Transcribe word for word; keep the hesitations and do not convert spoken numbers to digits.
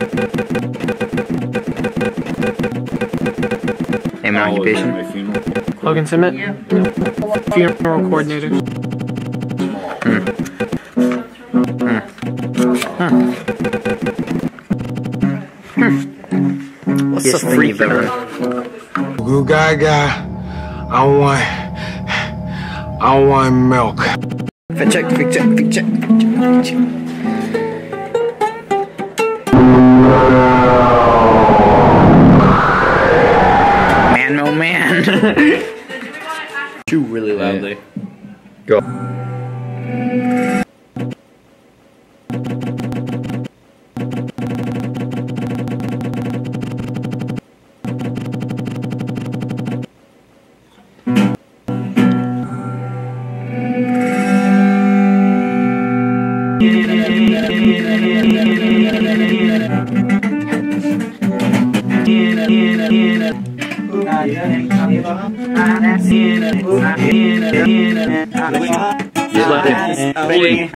Name and occupation. Logan Simmet. Yeah. Funeral coordinator. Hmm. Hmm. Huh. Hmm. What's the free villain? Goo gaga. I want. I want milk. Fit check, fit check, fit check, fit check. Man, oh man. Chew really loudly. Go. Just let it.